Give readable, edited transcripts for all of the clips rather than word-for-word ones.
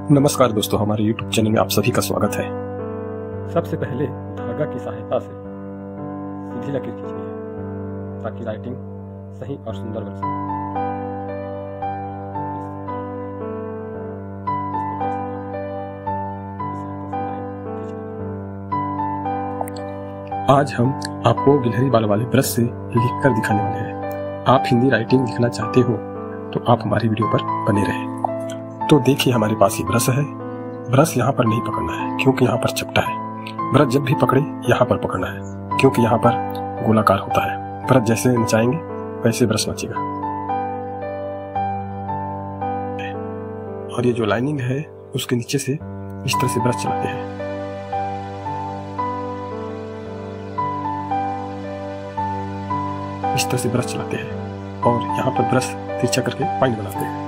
नमस्कार दोस्तों, हमारे YouTube चैनल में आप सभी का स्वागत है। सबसे पहले धागा की सहायता से सीधी लकीर खींचनी है ताकि राइटिंग सही और सुंदर बन सके। आज हम आपको गिलहरी बाल वाले ब्रश से लिखकर दिखाने वाले हैं। आप हिंदी राइटिंग लिखना चाहते हो तो आप हमारी वीडियो पर बने रहें। तो देखिए, हमारे पास ये ब्रश है। ब्रश यहाँ पर नहीं पकड़ना है क्योंकि यहाँ पर चपटा है। ब्रश जब भी पकड़े यहाँ पर पकड़ना है क्योंकि यहाँ पर गोलाकार होता है। ब्रश जैसे नचाएंगे वैसे ब्रश नचेगा। और ये जो लाइनिंग है उसके नीचे से इस तरह से ब्रश चलाते हैं। इस तरह से ब्रश चलाते हैं और यहाँ पर ब्रश तिरछा करके पॉइंट बनाते हैं।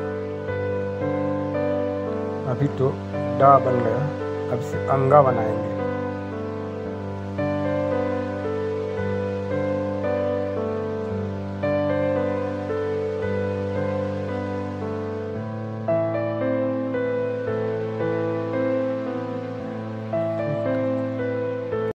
अभी तो डा बन गया, अब से अंगा बनाएंगे।